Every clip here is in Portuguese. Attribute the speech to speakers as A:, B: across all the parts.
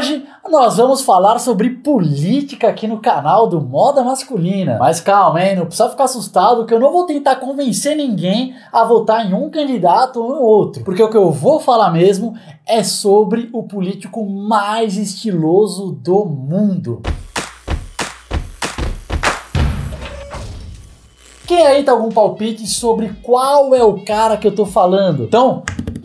A: hoje nós vamos falar sobre política aqui no canal do Moda Masculina. Mas calma, hein? Não precisa ficar assustado que eu não vou tentar convencer ninguém a votar em um candidato ou em outro. Porque o que eu vou falar mesmo é sobre o político mais estiloso do mundo. Quem aí tá algum palpite sobre qual é o cara que eu tô falando? Então,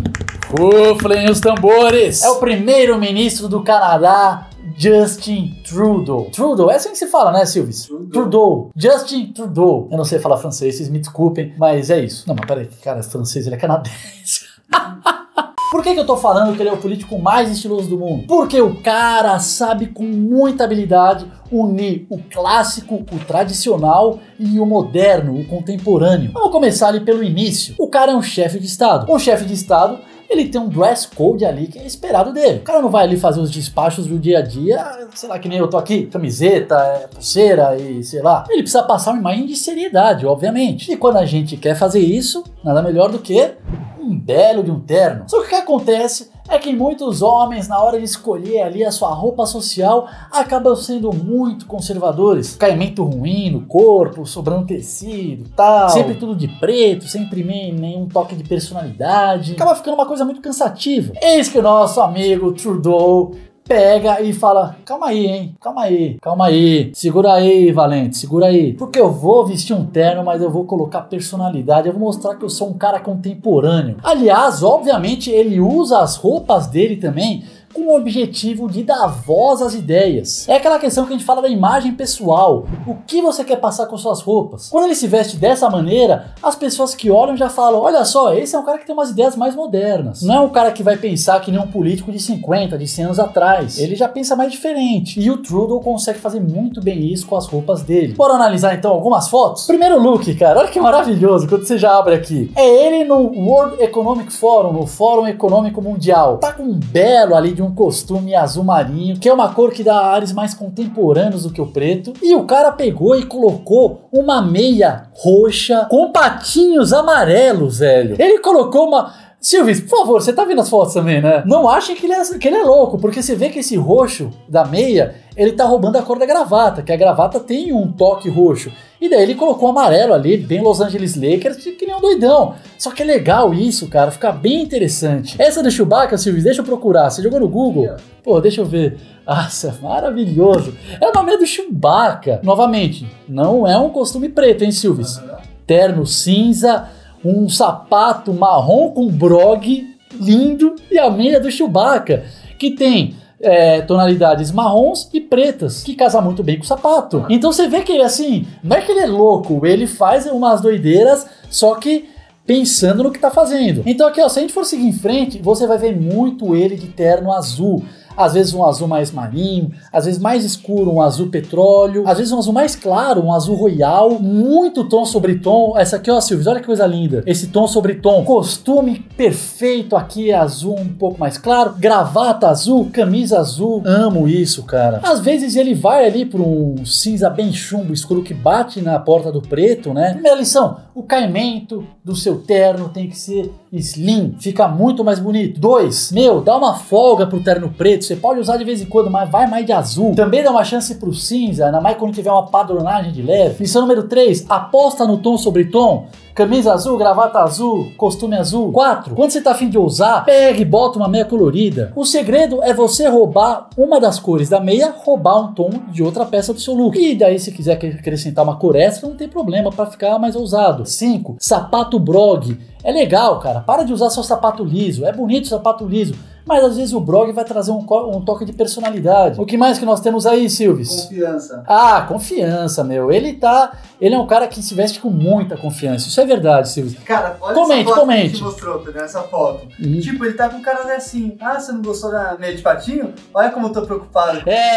A: ruflem os tambores! É o primeiro-ministro do Canadá, Justin Trudeau. Trudeau, é assim que se fala, né, Silvis? Trudeau. Justin Trudeau. Eu não sei falar francês, vocês me desculpem, mas é isso. Não, mas peraí, cara, é francês, ele é canadense. Por que eu tô falando que ele é o político mais estiloso do mundo? Porque o cara sabe com muita habilidade unir o clássico, o tradicional e o moderno, o contemporâneo. Vamos começar ali pelo início. O cara é um chefe de Estado. Um chefe de Estado, ele tem um dress code ali que é esperado dele. O cara não vai ali fazer os despachos do dia a dia, sei lá, que nem eu tô aqui, camiseta, pulseira e sei lá. Ele precisa passar uma imagem de seriedade, obviamente. E quando a gente quer fazer isso, nada melhor do que um belo de um terno. Só que o que acontece é que muitos homens, na hora de escolher ali a sua roupa social, acabam sendo muito conservadores. Caimento ruim no corpo, sobrando tecido, tal. Sempre tudo de preto, sem imprimir nenhum toque de personalidade. Acaba ficando uma coisa muito cansativa. Eis que o nosso amigo Trudeau pega e fala, calma aí, hein, calma aí, segura aí, Valente, segura aí, porque eu vou vestir um terno, mas eu vou colocar personalidade, eu vou mostrar que eu sou um cara contemporâneo. Aliás, obviamente, ele usa as roupas dele também com o objetivo de dar voz às ideias. É aquela questão que a gente fala da imagem pessoal. O que você quer passar com suas roupas? Quando ele se veste dessa maneira, as pessoas que olham já falam, olha só, esse é um cara que tem umas ideias mais modernas. Não é um cara que vai pensar que nem um político de 50, de 100 anos atrás. Ele já pensa mais diferente. E o Trudeau consegue fazer muito bem isso com as roupas dele. Bora analisar então algumas fotos? Primeiro look, cara, olha que maravilhoso quando você já abre aqui. É ele no World Economic Forum, no Fórum Econômico Mundial. Tá com um belo ali de um costume azul marinho, que é uma cor que dá ares mais contemporâneos do que o preto, e o cara pegou e colocou uma meia roxa com patinhos amarelos, velho. Ele colocou uma... Silvis, por favor, você tá vendo as fotos também, né? Não achem que ele é louco, porque você vê que esse roxo da meia, ele tá roubando a cor da gravata, que a gravata tem um toque roxo. E daí ele colocou amarelo ali, bem Los Angeles Lakers, que nem um doidão. Só que é legal isso, cara, fica bem interessante. Essa do Chewbacca, Silvis, deixa eu procurar. Você jogou no Google? Pô, deixa eu ver. Nossa, maravilhoso. É o nome do Chewbacca. Novamente, não é um costume preto, hein, Silvis? Terno cinza, um sapato marrom com brog lindo e a meia do Chewbacca, que tem tonalidades marrons e pretas, que casa muito bem com o sapato. Então você vê que ele, assim, não é que ele é louco, ele faz umas doideiras, só que pensando no que tá fazendo. Então aqui, ó, se a gente for seguir em frente, você vai ver muito ele de terno azul. Às vezes um azul mais marinho, às vezes mais escuro, um azul petróleo, às vezes um azul mais claro, um azul royal, muito tom sobre tom. Essa aqui, ó, Silvio, olha que coisa linda. Esse tom sobre tom, costume perfeito aqui, azul um pouco mais claro, gravata azul, camisa azul. Amo isso, cara. Às vezes ele vai ali por um cinza bem chumbo, escuro, que bate na porta do preto, né? Primeira lição, o caimento do seu terno tem que ser slim, fica muito mais bonito. 2, dá uma folga pro terno preto. Você pode usar de vez em quando, mas vai mais de azul. Também dá uma chance pro cinza, ainda mais quando tiver uma padronagem de leve. Lição número 3, aposta no tom sobre tom. Camisa azul, gravata azul, costume azul. 4, quando você tá afim de ousar, pega e bota uma meia colorida. O segredo é você roubar uma das cores da meia, roubar um tom de outra peça do seu look. E daí, se quiser acrescentar uma cor extra, não tem problema pra ficar mais ousado. 5, sapato brog. É legal, cara. Para de usar seu sapato liso. É bonito o sapato liso, mas às vezes o brog vai trazer um toque de personalidade. O que mais que nós temos aí, Silvis?
B: Confiança.
A: Ah, confiança, meu. Ele é um cara que se veste com muita confiança. Isso é verdade, Silvis.
B: Cara, olha
A: comente,
B: essa foto
A: comente.
B: Que a gente mostrou, Pedro, essa foto. Tipo, ele tá com o cara assim, você não gostou da meia de patinho? Olha como eu tô preocupado.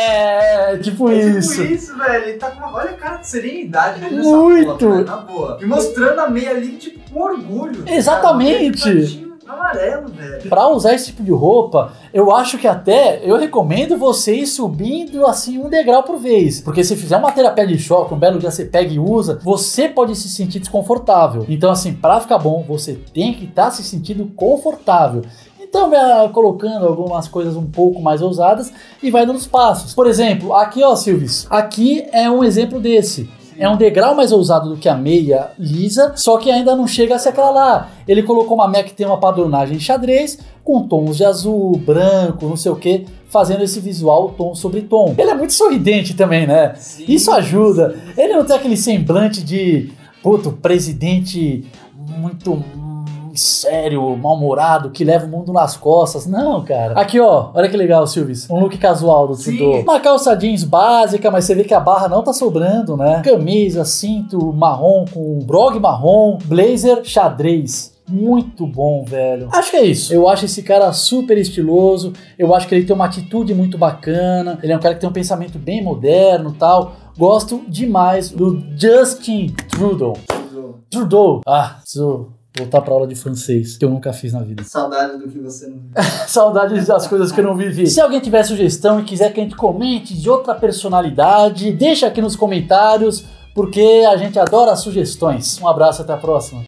A: Tipo
B: isso.
A: isso.
B: Tipo isso, velho. Ele tá com olha a cara de serenidade dele nessa
A: Muito.
B: foto, velho, na boa. E mostrando a meia ali, tipo, com orgulho.
A: Exatamente.
B: Cara, amarelo, velho.
A: Pra usar esse tipo de roupa, eu acho que até eu recomendo você ir subindo assim um degrau por vez. Porque se fizer uma terapia de choque, um belo dia você pega e usa, você pode se sentir desconfortável. Então assim, pra ficar bom, você tem que estar se sentindo confortável. Então vai colocando algumas coisas um pouco mais ousadas e vai dando os passos. Por exemplo, aqui ó, Silvis, aqui é um exemplo desse. É um degrau mais ousado do que a meia lisa, só que ainda não chega a se aquela lá. Ele colocou uma meia que tem uma padronagem xadrez, com tons de azul, branco, não sei o que, fazendo esse visual tom sobre tom. Ele é muito sorridente também, né? Sim. Isso ajuda. Ele não tem aquele semblante de, puto, presidente muito sério, mal-humorado, que leva o mundo nas costas. Não, cara. Aqui, ó, olha que legal, Silvis. Um look casual do Trudeau. Uma calça jeans básica, mas você vê que a barra não tá sobrando, né? Camisa, cinto marrom com brog marrom, blazer xadrez. Muito bom, velho. Acho que é isso. Eu acho esse cara super estiloso. Eu acho que ele tem uma atitude muito bacana. Ele é um cara que tem um pensamento bem moderno e tal. Gosto demais do Justin Trudeau. Trudeau. Ah, preciso voltar pra aula de francês, que eu nunca fiz na vida.
B: Saudade do que você não viu.
A: Saudade das coisas que eu não vivi. Se alguém tiver sugestão e quiser que a gente comente de outra personalidade, deixa aqui nos comentários, porque a gente adora sugestões. Um abraço, até a próxima.